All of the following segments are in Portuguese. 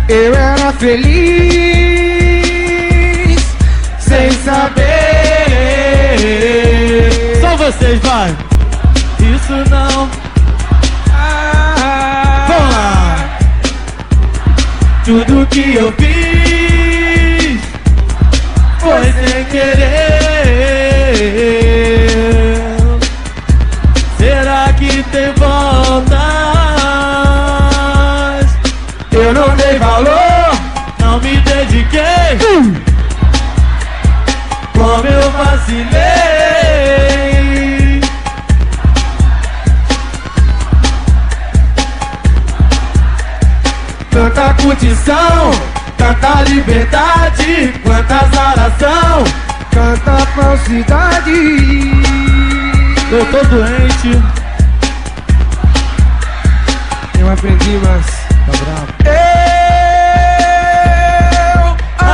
Eu era feliz sem saber. Só vocês, vai. Isso não. Vamos lá. Tudo que eu fiz foi sem querer. Será que tem voltas? Eu não dei valor, não me dediquei. Como eu vacilei. Tanta curtição, tanta liberdade, quanta azaração, tanta falsidade. Eu tô doente. Eu aprendi, mas tá bravo. Eu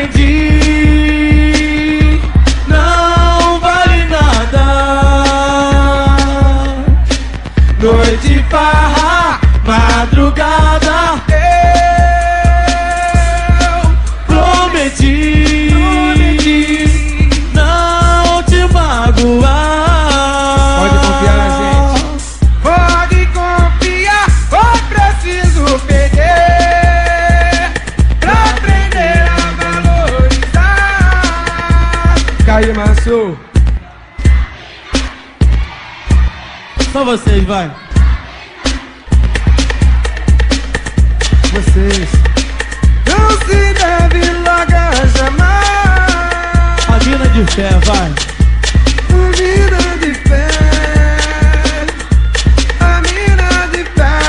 aprendi, não vale nada. noite, farra, Madrugada, eu prometi não te magoar. Pode confiar na gente. Pode confiar, ou preciso perder pra aprender a valorizar. Caio Marcio. Só vocês, vai. Vocês não se deve largar jamais. A mina de fé, vai. A mina de fé, a mina de fé.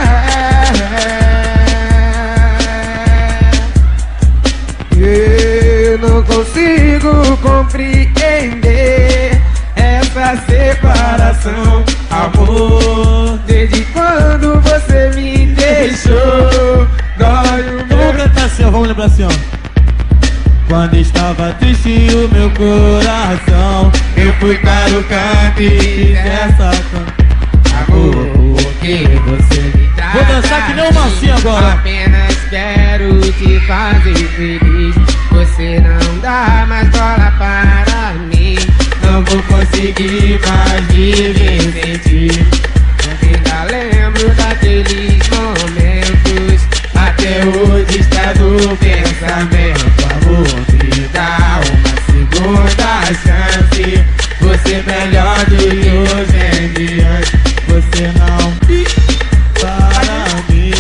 Eu não consigo compreender essa separação, amor. Desde quando você me deixou, dói o meu. Vamos cantar assim, ó, vamos lembrar assim, ó. Quando estava triste o meu coração, Eu fui para o canto e essa amor, porque você me traz. Vou dançar que nem o Marcinho agora. Apenas quero te fazer feliz. Você não dá mais bola para mim. Não vou conseguir mais viver sem ti. Eu ainda lembro daqueles momentos. Até hoje está no pensamento. Amor, me dá uma segunda chance. Você melhor do que hoje em diante. você não para mim.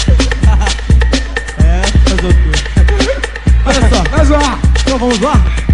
É, faz o quê? Olha só, Mas ó, então vamos lá.